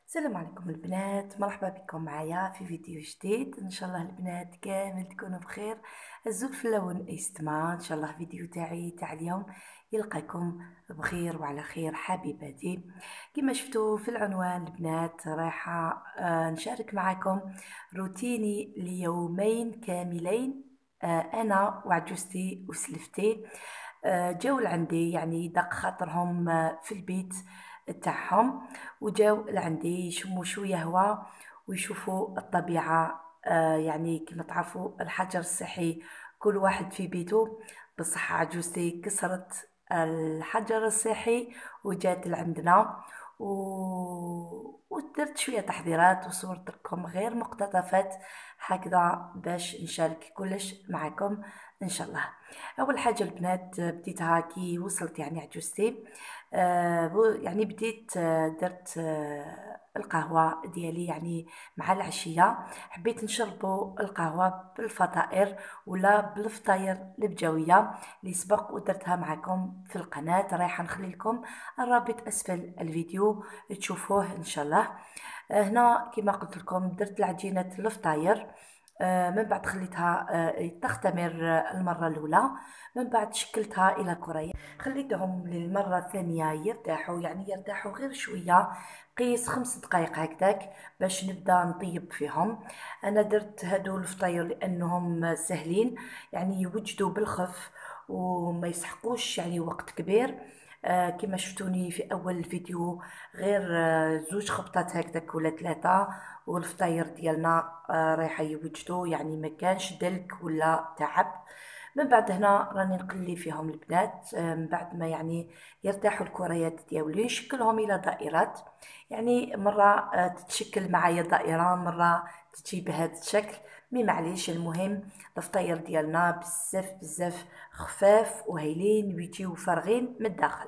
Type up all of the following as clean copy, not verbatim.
السلام عليكم البنات، مرحبا بكم معايا في فيديو جديد. ان شاء الله البنات كامل تكونوا بخير. الزول في اللون ايستما ان شاء الله فيديو تاع اليوم يلقاكم بخير وعلى خير حبيباتي. كما شفتوا في العنوان البنات رايحه نشارك معكم روتيني ليومين كاملين. انا وعجوزتي وسلفتي جاو لعندي، يعني دق خاطرهم في البيت تاعهم، وجاو لعندي يشموا شويه هواء ويشوفوا الطبيعه. يعني كما تعرفوا الحجر الصحي كل واحد في بيته. بصح عجوزتي كسرت الحجر الصحي وجات لعندنا ودرت شويه تحضيرات وصورت لكم غير مقتطفات هكذا باش نشارك كلش معكم ان شاء الله. اول حاجه البنات بديتها كي وصلت يعني عجوزتي. يعني بديت درت القهوة ديالي يعني مع العشية. حبيت نشربوا القهوة بالفطائر ولا بالفطاير البجوية اللي سبق ودرتها معكم في القناة. رايحة نخلي لكم الرابط أسفل الفيديو تشوفوه إن شاء الله. هنا كما قلت لكم درت العجينة الفطاير. من بعد خليتها تختمر المرة الأولى. من بعد شكلتها إلى كريات، خليتهم للمرة الثانية يرتاحوا، يعني يرتاحوا غير شوية، قيس 5 دقائق هكذاك باش نبدا نطيب فيهم. انا درت هادو الفطاير لانهم سهلين، يعني يوجدوا بالخف وما يسحقوش يعني وقت كبير. كما شفتوني في اول الفيديو غير 2 خبطات هكذاك ولا 3 والفطاير ديالنا رايحه يوجدوا، يعني ما كانش دلك ولا تعب. من بعد هنا راني نقلي فيهم البنات. من بعد ما يعني يرتاحوا الكريات ديالي نشكلهم الى دائرات، يعني مره تتشكل معايا دائره، مره تجي بهذا الشكل. مي معليش، المهم الفطاير ديالنا بزاف بزاف خفاف وهايلين ويجيو فارغين من الداخل.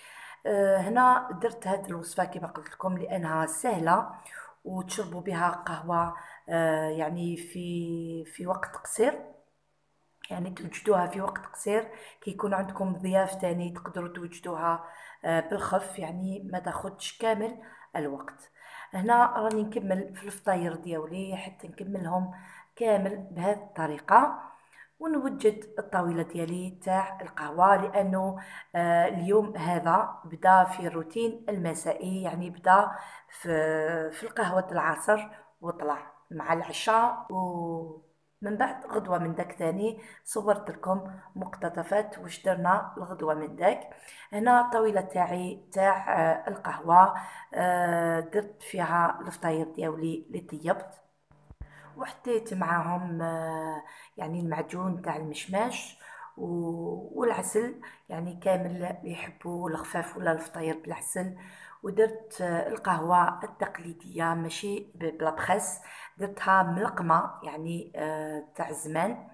هنا درت هذه الوصفه كما قلت لكم لانها سهله وتشربوا بها قهوه يعني في وقت قصير، يعني توجدوها في وقت قصير. كي يكون عندكم ضياف تاني تقدروا توجدوها بالخف، يعني ما تاخدش كامل الوقت. هنا راني نكمل في الفطاير ديالي حتى نكملهم كامل بهذه الطريقه، ونوجد الطاولة ديالي تاع القهوة، لأنه اليوم هذا بدا في الروتين المسائي، يعني بدا في القهوة العصر وطلع مع العشاء، ومن بعد غدوة من داك ثاني صورت لكم مقتطفات واش درنا الغدوة من داك. هنا الطاولة تاعي تاع القهوة درت فيها الفطاير ديالي اللي طيبت، وحطيت معاهم يعني المعجون تاع المشماش والعسل، يعني كامل اللي يحبوا الخفاف ولا الفطاير بالعسل. ودرت القهوة التقليدية ماشي بلا بخس، درتها ملقمة يعني تاع زمان.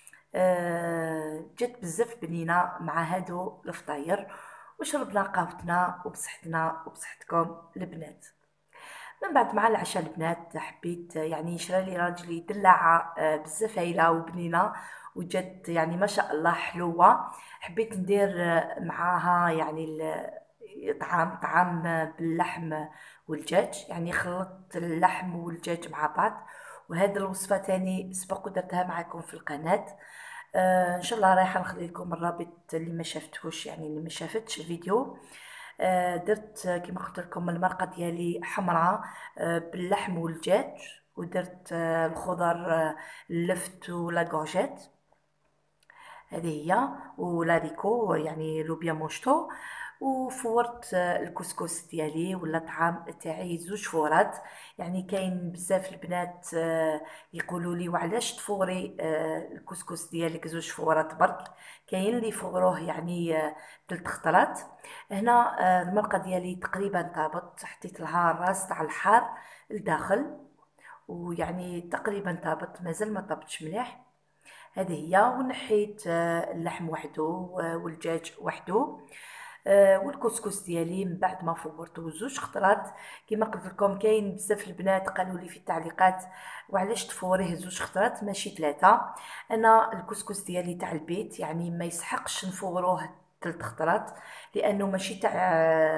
جات بزاف بنينة مع هادو الفطاير، وشربنا قهوتنا وبصحتنا وبصحتكم البنات. من بعد مع العشاء البنات حبيت يعني شرا لي راجلي دلاعه بزاف هايله وبنينه، وجات يعني ما شاء الله حلوه. حبيت ندير معاها يعني طعام باللحم والدجاج، يعني خلطت اللحم والدجاج مع بعض. وهذه الوصفه تاني سبق ودرتها معكم في القناه. ان شاء الله رايحه نخلي لكم الرابط اللي ما شافتهوش، يعني اللي ما شافتش الفيديو. درت كما قلت لكم المرقه ديالي حمراء باللحم والدجاج، ودرت الخضر اللفت ولا كورجيت، هذه هي، ولاريكو يعني لوبيا موشتو. وفورت الكسكس ديالي ولا الطعام تاعي 2 فورات. يعني كاين بزاف البنات يقولوا لي وعلاش تفوري الكسكس ديالك 2 فورات برك؟ كاين اللي يفوروه يعني 3 خطرات. هنا المرقه ديالي تقريبا طابت، حطيت لها الراس تاع الحار لداخل، ويعني تقريبا طابت، مازال ما طابتش مليح. هذه هي. ونحيت اللحم وحده والدجاج وحده والكسكس ديالي من بعد ما فورته 2 خطرات. كما قلت لكم كاين بزاف البنات قالوا لي في التعليقات وعلاش تفوريه 2 خطرات ماشي 3. انا الكسكس ديالي تاع البيت يعني ما يسحقش نفوروه 3 خطرات، لانه ماشي تاع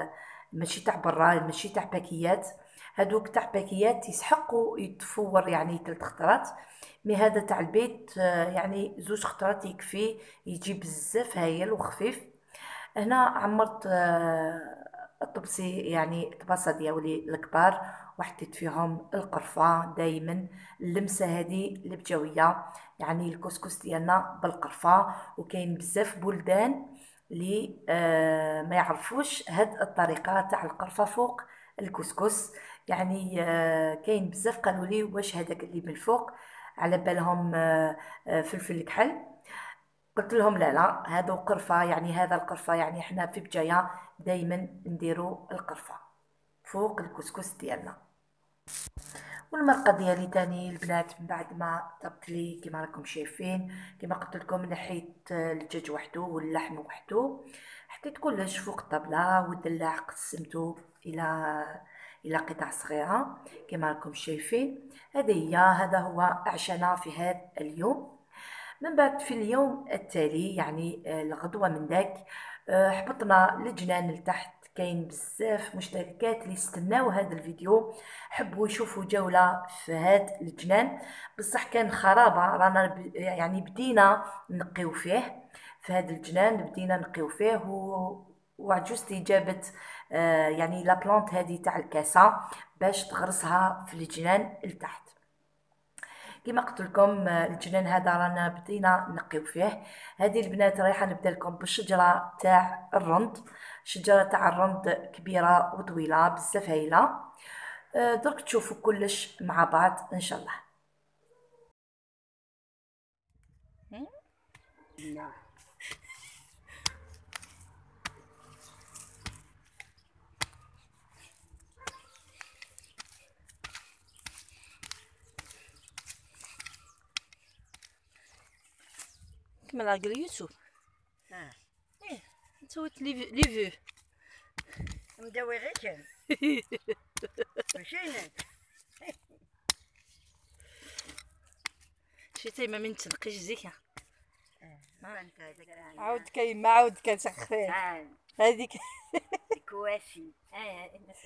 ماشي تاع برا، ماشي تاع باكيات. هادوك تاع باكيات يسحقوا يتفور يعني 3 خطرات، مي هذا تاع البيت يعني 2 خطرات يكفي، يجي بزاف هايل وخفيف. هنا عمرت الطبسي يعني الطباسة ديالي الكبار، وحطيت فيهم القرفة دايما، اللمسة هذه البجوية، يعني الكسكس ديالنا بالقرفة. وكاين بزاف بلدان اللي ما يعرفوش هاد الطريقة تاع القرفة فوق الكسكس. يعني كاين بزاف قالوا لي واش هذاك اللي من الفوق على بالهم فلفل الكحل. قلت لهم لا لا، هذا قرفة، يعني هذا القرفة، يعني احنا في بجاية دايما نديرو القرفة فوق الكسكس ديالنا. والمرقه ديالي تاني البنات من بعد ما طبت لي كما راكم شايفين، كما قلت لكم نحيت الدجاج وحده واللحم وحده، حطيت كلش فوق الطبله، والدلاع قسمته الى قطع صغيره كما راكم شايفين. هذا هو عشانا في هذا اليوم. من بعد في اليوم التالي يعني الغدوة من داك حبطنا لجنان لتحت. كاين بزاف مشتركات اللي استناو هذا الفيديو، حبوا يشوفوا جولة في هذا الجنان. بصح كان خرابة، رانا يعني بدينا نقيو فيه في هذا الجنان، بدينا نقيو فيه وعجوزتي جابت يعني لا بلانت هذه تاع الكاسة باش تغرسها في الجنان لتحت. كما قلت لكم الجنان هذا رانا بدينا نقيو فيه. هذه البنات رايحه نبدا لكم بالشجره تاع الرند. شجره تاع الرند كبيره وطويله بزاف هايله. درك تشوفوا كلش مع بعض ان شاء الله. نعم. كمل على يوسف. ايه نسويت لي فيو. مدوي غير كان مشينا. شتي ما من تنقيش زيكا. فهمت هذاك عاود كاين ما عاود كان سخفين هذيك. كواسي. الناس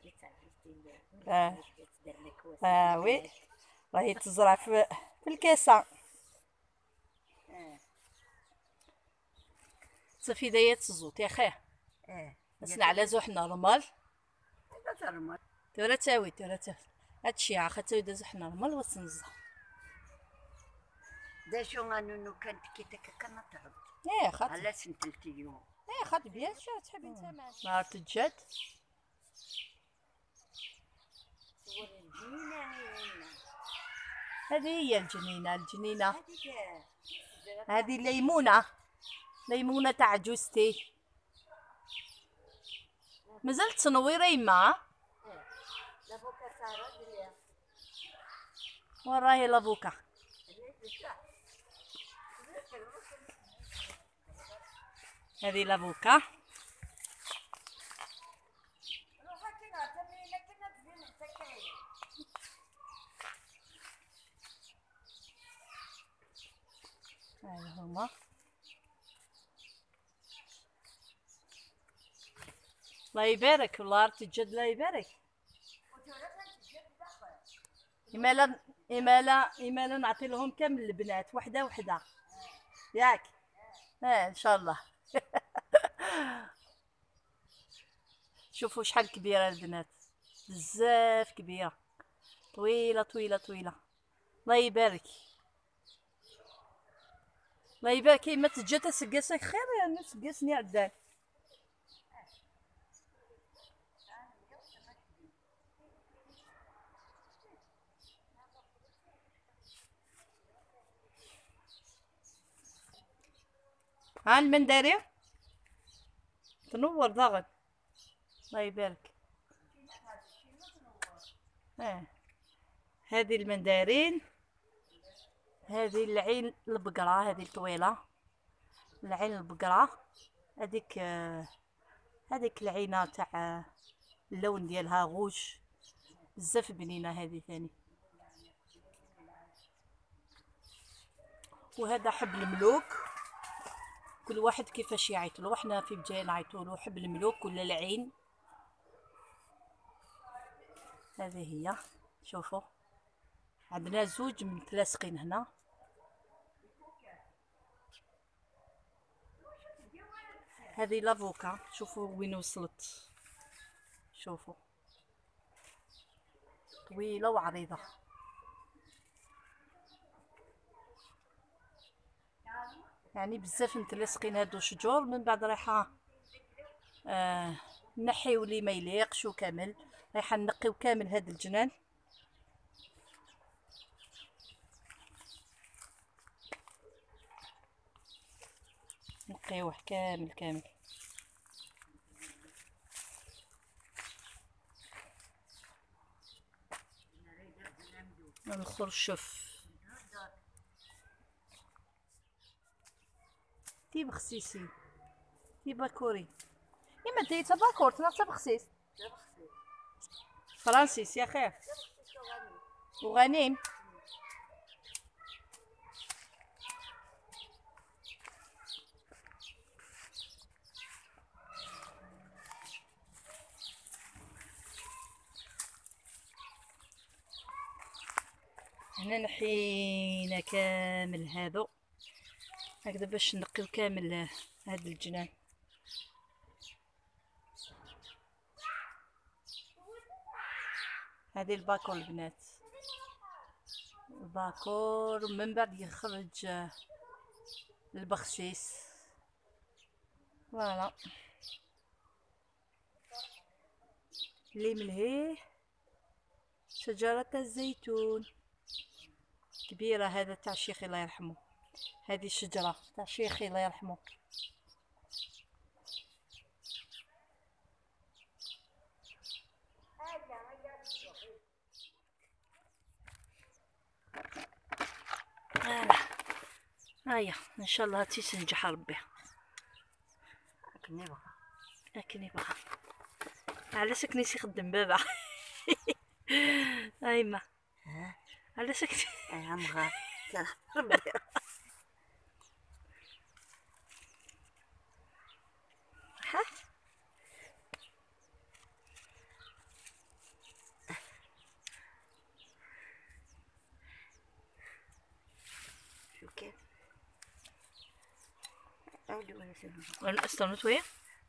وي راهي تزرع في الكاسه. صافي دايا تزوت يا خيه. نسنا على زوح نورمال. ترمى تورا تاوي هادشي عا خاطر دازوح نورمال وتنزه. دا شو غانو كانت كيتك كنا تعب ايه خاطر على سنتلت يوم. ايه خاطر بيان شو تحبي انت معاك نهار تجاد. هذه هي الجنينه هذه ليمونه تاع جوستي. مازال تصنويره يما. وراهي لافوكا. هذه لافوكا. هذا هما. الله يبارك والله تجد الله يبارك. إمالا نعطي لهم كامل البنات وحده ياك. ان شاء الله. شوفوا شحال كبيره البنات، بزاف كبيره، طويله. الله يبارك ما تجي تسقسك خير يعني تسقسني عدان. ها المنداري تنور ضاغط. الله يبارك. هذه المندارين، هذه العين البقرة، هذه الطويلة العين البقرة. هذيك العينة تاع اللون ديالها غوش بزاف بنينة. هذه ثاني. وهذا حبل الملوك، كل واحد كيفاش يعيطلو. احنا في بجايه نعيطولو حبل الملوك ولا العين هذه هي، شوفوا عندنا زوج متلاصقين هنا. هذه لافوكا، شوفوا وين وصلت، شوفوا طويله وعريضه. يعني بزاف متلاصقين هادو شجور، من بعد رايحه نحيو لي ما يليقش، وكامل رايحه نقيو كامل هاد الجنان. نقيوه كامل كامل. الخرشف تي بخسيسي تي باكوري إما ديتا باكور تناتا بخسيس فرانسيس يا خير وغنيم. هنا نحينا كامل هذا هكذا باش نقيو كامل هاد الجنان. هذه الباكور البنات، الباكور، ومن بعد يخرج البخسيس. فوالا اللي ملهيه شجرة الزيتون كبيرة، هذا تاع شيخي الله يرحمه، هذه الشجرة تاع شيخي الله يرحمه. هيا ان شاء الله هاتي تنجح ربي. لكن يبغى على سكني يخدم بابا. ايما على سكني عم غا ربي شو كيف أولي ولا شنو وانا استنوت ويا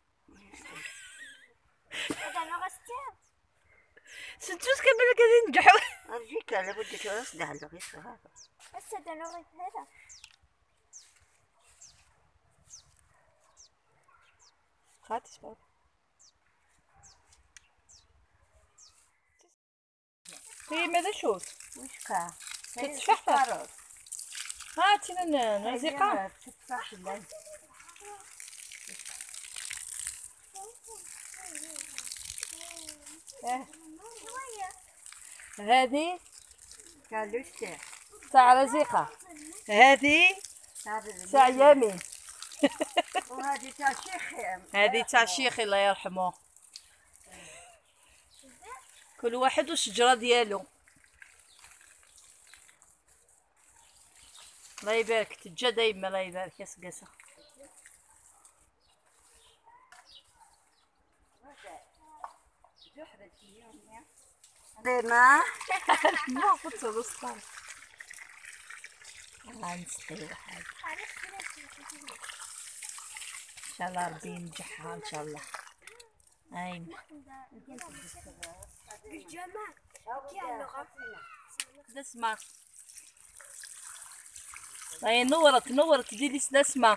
سنتوس كمل كذا نجحوا. أرجيك لابد تصدع الغيص هذا هسه ده لغة هذا خاتش بابا هي ماذا شوف وش كا تتفحص هاتي نزيقة تتفح الليل هذه قالوا الشيخ تاع رزيقة، هذه تاع يامين، وهذه تاع شيخ هذه تاع شيخي الله يرحمه. كل واحد والشجرة ديالو. الله يبارك تجا دايما، الله يبارك يا سقاسة. ديما ما قلت الوسطى غنسقيو حاجة ان شاء الله ربي ينجحها ان شاء الله. ايما الجمال كي اللغة نسمع هاي نورت ديري نسمع.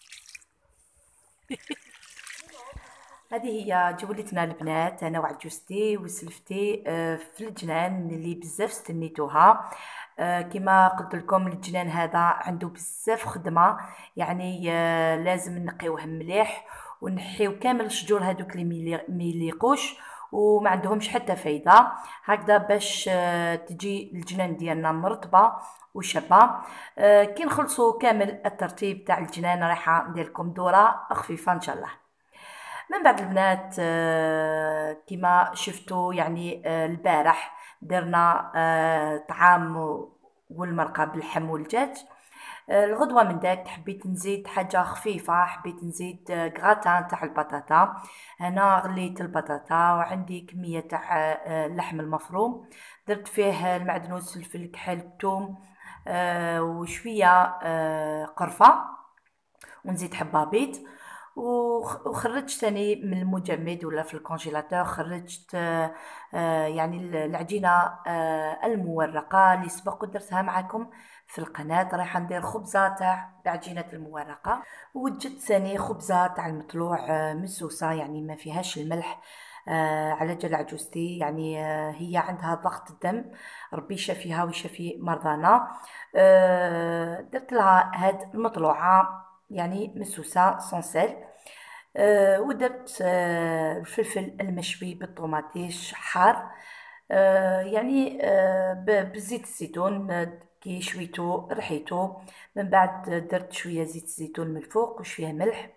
هذه هي جولتنا البنات، انا وعجوزتي وسلفتي في الجنان اللي بزاف استنيتوها. كما قلت لكم الجنان هذا عنده بزاف خدمه، يعني لازم نقيوه مليح ونحيو كامل الشجور هذوك اللي ما يليقوش وما عندهمش حتى فايده، هكذا باش تجي الجنان ديالنا مرطبه وشابه. كي نخلصوا كامل الترتيب تاع الجنان رايحه ندير لكم دوره خفيفه ان شاء الله. من بعد البنات كما شفتوا يعني البارح درنا طعام والمرقه باللحم والدجاج. الغدوة من داك حبيت نزيد حاجة خفيفة، حبيت نزيد غراتان تاع البطاطا. هنا غليت البطاطا وعندي كمية تاع اللحم المفروم، درت فيه المعدنوس، الفلفل الكحل، الثوم، وشوية قرفة، ونزيد حبابيط. وخرجت تاني من المجمد ولا في الكونجيلاتور، خرجت يعني العجينة المورقة اللي سبق ودرتها معكم في القناة. رايحة ندير خبزة تاع بعجينة المورقة، ووجدت ثاني خبزة تاع المطلوع مسوسة، يعني ما فيهاش الملح، على جال عجوزتي، يعني هي عندها ضغط الدم، ربي يشافيها ويشافي مرضانا. درت لها هاد المطلوعة يعني مسوسة سونسيل. ودرت الفلفل المشوي بالطوماطيش حار، يعني بزيت الزيتون، كي شويتو رحيتو، من بعد درت شوية زيت الزيتون من الفوق وشوية ملح.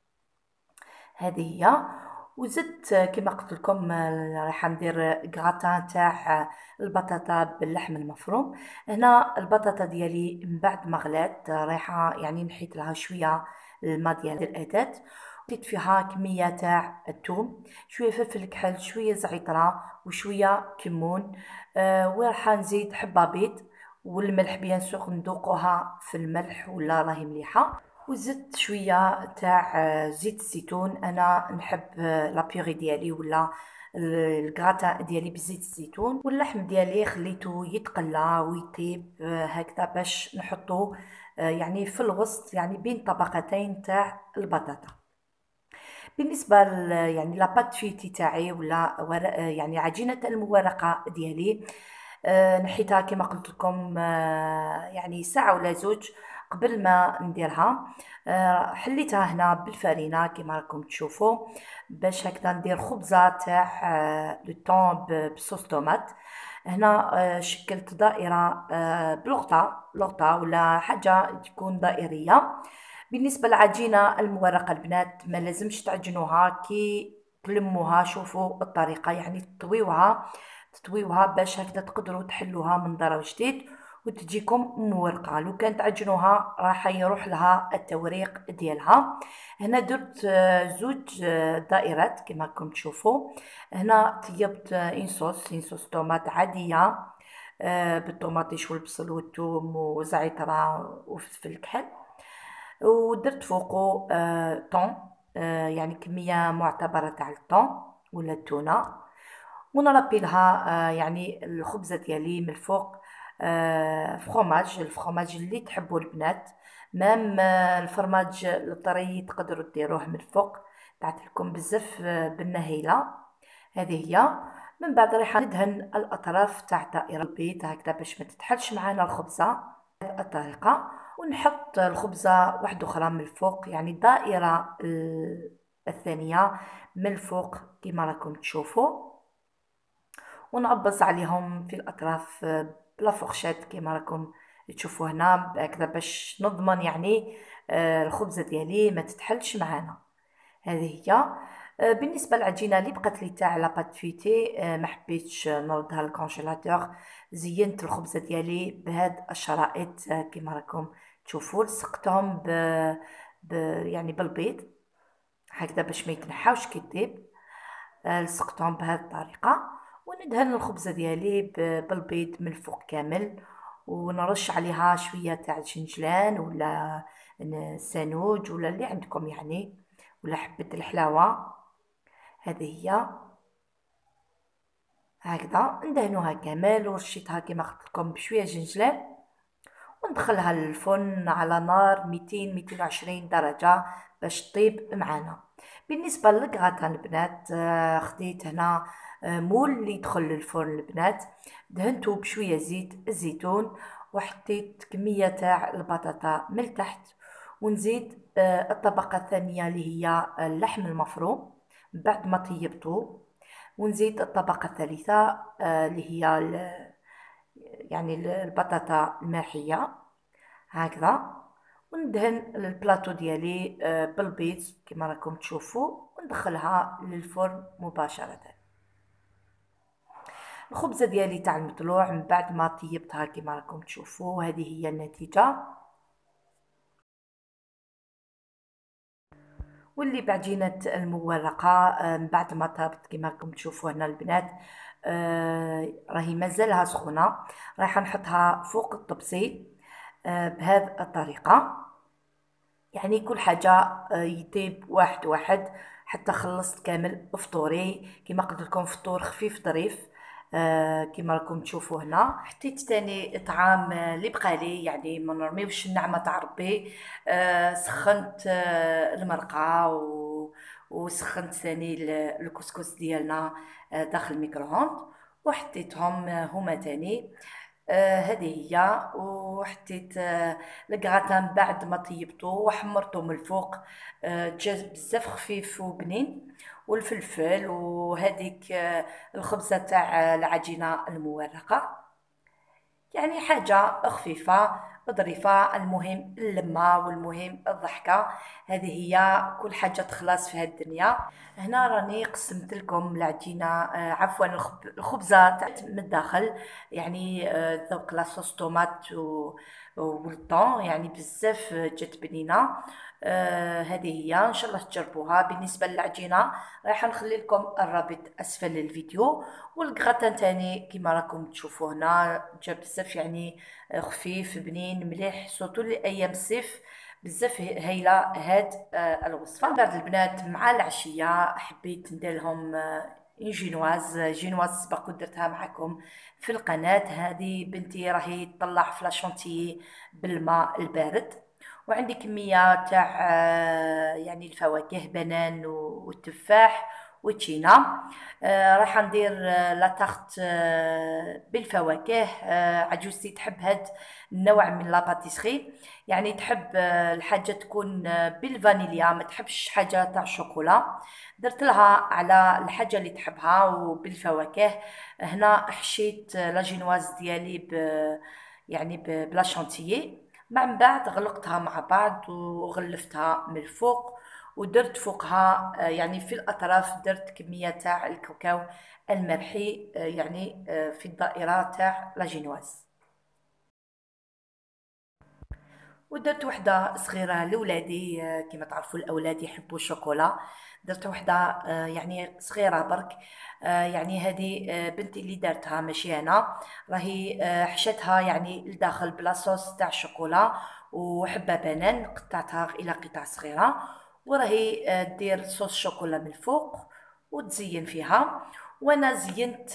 هذه هي. وزدت كما قلت لكم راح ندير غراتان تاع البطاطا باللحم المفروم. هنا البطاطا ديالي من بعد ما غلات رايحه يعني نحيت لها شويه الماء ديال الاداة، زدت فيها كميه تاع الثوم، شويه فلفل كحل، شويه زعتره، وشويه كمون. وراح نزيد حبابيط والملح، بيان سور ندوقوها في الملح ولا راهي مليحه. وزدت شويه تاع زيت الزيتون، انا نحب لابيغي ديالي ولا الكراتان ديالي بزيت الزيتون. واللحم ديالي خليته يتقلى ويطيب هكذا باش نحطه يعني في الوسط، يعني بين طبقتين تاع البطاطا. بالنسبه يعني لاباط فيتي تاعي ولا يعني عجينه المورقه ديالي، نحيتها كما قلت لكم يعني ساعه ولا زوج قبل ما نديرها. حليتها هنا بالفرينه كما راكم تشوفوا، باش هكذا ندير خبزه تاع لو طون بصوص طوماط. هنا شكلت دائره بلغطه ولا حاجه تكون دائريه. بالنسبه للعجينه المورقه البنات، ما لازمش تعجنوها، كي تلموها شوفوا الطريقه، يعني تطويوها باش هكذا تقدروا تحلوها من ضرر جديد وتجيكم مورقه. لو كان تعجنوها راح يروح لها التوريق ديالها. هنا درت زوج دائرات كما راكم تشوفوا. هنا طيبت انصوص طوماط عاديه بالطوماطيش والبصل والثوم وزعتره وفلفل الكحل، ودرت فوقه طون، يعني كميه معتبره تاع الطون ولا التونه، ونربي لها يعني الخبزه ديالي من الفوق الفرماج اللي تحبوا البنات، مام الفرماج الطري تقدروا ديروه من الفوق، تعطي لكم بزاف بالنهيله. هذه هي. من بعد راح ندهن الاطراف تاع دائره البيض هكذا باش ما تتحلش معنا الخبزه بهذه الطريقه، ونحط الخبزه واحده اخرى من الفوق، يعني الدائره الثانيه من الفوق كما راكم تشوفوا، ونعبص عليهم في الاطراف بلا فورشيت كما راكم تشوفوا هنا هكذا باش نضمن يعني الخبزه ديالي ما تتحلش معانا. هذه هي. بالنسبه للعجينه اللي بقات لي تاع لاباط فيتي، ما حبيتش نردها للكونجيلاتور، زينت الخبزه ديالي بهاد الشرائط كما راكم تشوفوا، لصقتهم يعني بالبيض هكذا باش ما يتنحاوش كي طيب. لصقتهم بهذه الطريقه، وندهن الخبزه ديالي بالبيض من الفوق كامل، ونرش عليها شويه تاع الجنجلان ولا سانوج ولا اللي عندكم يعني، ولا حبه الحلاوه. هذه هي. هكذا ندهنوها كامل، ورشيتها كما قلت لكم بشويه جنجلان، وندخلها للفرن على نار 200-220 درجه باش طيب معنا. بالنسبه للكغاتان البنات، خديت هنا مول اللي يدخل للفرن البنات، دهنته بشويه زيت الزيتون، وحطيت كميه تاع البطاطا من تحت، ونزيد الطبقه الثانيه اللي هي اللحم المفروم بعد ما طيبته، ونزيد الطبقه الثالثه اللي هي يعني البطاطا الماحيه هكذا، وندهن البلاطو ديالي بالبيض كما راكم تشوفوا، وندخلها للفرن مباشره. الخبزه ديالي تاع المطلوع من بعد ما طيبتها كما راكم تشوفوا، هذه هي النتيجه. واللي بعجينة المورقة من بعد ما طابت كما راكم تشوفوا هنا البنات راهي مازالها سخونة، رايحة نحطها فوق الطبسي بهذه الطريقة. يعني كل حاجة يطيب واحد واحد حتى خلصت كامل فطوري. كما قلت لكم فطور خفيف ظريف كما راكم تشوفوا هنا. حطيت تاني طعام اللي بقالي، يعني ما نرميوش النعمة تاع ربي. سخنت المرقة وسخنت ثاني الكسكس ديالنا داخل الميكرووند، وحطيتهم هما تاني. هذه هي. وحطيت الكغاتان بعد ما طيبته وحمرته من الفوق، جا بزاف خفيف وبنين. والفلفل وهذيك الخبزة تاع العجينة المورقة، يعني حاجة خفيفة ظريفة. المهم اللمة والمهم الضحكة، هذه هي كل حاجة تخلص في هذه الدنيا. هنا راني قسمت لكم العجينة عفوا الخبزة من الداخل، يعني ذوق لاصوص طوماط والطون، يعني بزاف جات بنينة. هذه هي، ان شاء الله تجربوها. بالنسبة للعجينة راح نخلي لكم الرابط اسفل الفيديو. والكغاتان تاني كما راكم تشوفوا هنا جا بزاف، يعني خفيف بنين مليح، سورتو لايام الصيف بزاف هايله هاد الوصفه. بعد البنات مع العشيه حبيت ندير لهم جينواز سبق درتها معكم في القناه. هذه بنتي راهي تطلع في لاشونتيي بالماء البارد، وعندي كميه تاع يعني الفواكه بنان والتفاح وتشينا. راح ندير لا تارت بالفواكه. عجوزتي تحب هاد النوع من لا باتيسري، يعني تحب الحاجه تكون بالفانيليا، ما تحبش حاجه تاع الشوكولا. درت لها على الحاجه اللي تحبها وبالفواكه. هنا حشيت لا جينواز ديالي يعني بلا شانتيي. من بعد غلقتها مع بعض وغلفتها من الفوق، ودرت فوقها يعني في الاطراف درت كميه تاع الكاكاو المرحي، يعني في الدائره تاع لا جينواز. ودرت وحده صغيره لولادي، كما تعرفوا الاولاد يحبوا الشوكولا. درت وحده يعني صغيره برك. يعني هذه بنتي اللي دارتها ماشي انا، راهي حشتها يعني لداخل بلاصوص تاع الشوكولا وحبه بنان، قطعتها الى قطع صغيره، وراهي دير صوص شوكولا من الفوق وتزين فيها. وانا زينت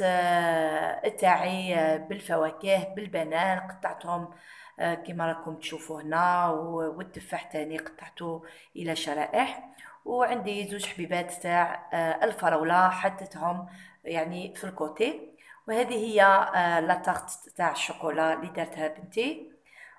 تاعي بالفواكه بالبنان، قطعتهم كما راكم تشوفوا هنا، والتفاح تاني قطعته الى شرائح. وعندي زوج حبيبات تاع الفراوله حطيتهم يعني في الكوتي. وهذه هي لا تارت تاع الشوكولا اللي دارتها بنتي.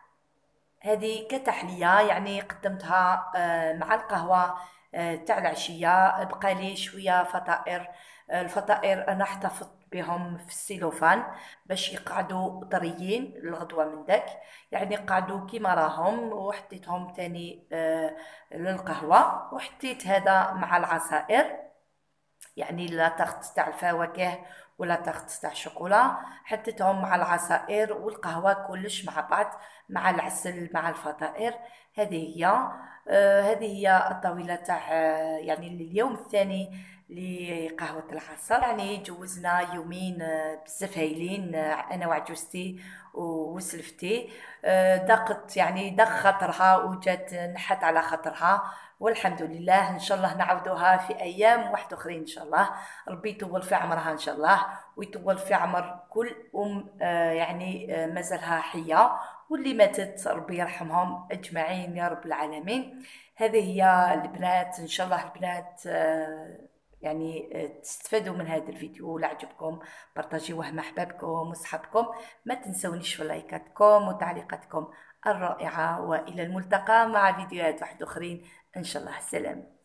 هذه كتحلية، يعني قدمتها مع القهوة تاع العشية. بقالي شوية فطائر. الفطائر أنا احتفظت بهم في السيلوفان باش يقعدوا طريين الغدوة من داك، يعني قعدوا كيما راهم. وحطيتهم تاني للقهوة، وحطيت هذا مع العصائر، يعني لا تخت تاع الفواكه ولا تخت تاع الشوكولا. حطيتهم مع العصائر والقهوة كلش مع بعض مع العسل مع الفطائر. هذه هي. هذه هي الطاولة تاع يعني اليوم الثاني لقهوة العصر. يعني جوزنا يومين بزاف هايلين، انا وعجوزتي وسلفتي. دقت يعني دق خاطرها وجات نحت على خاطرها، والحمد لله. ان شاء الله نعوضوها في ايام واحد اخرين ان شاء الله. ربي يطول في عمرها ان شاء الله، ويطول في عمر كل يعني مازالها حيه، واللي ماتت ربي يرحمهم اجمعين يا رب العالمين. هذه هي البنات. ان شاء الله البنات يعني تستفادوا من هذا الفيديو. ولا عجبكم بارطاجيوه مع احبابكم وصحابكم. ما تنسونيش في لايكاتكم وتعليقاتكم الرائعه، والى الملتقى مع فيديوهات واحد اخرين ان شاء الله. سلام.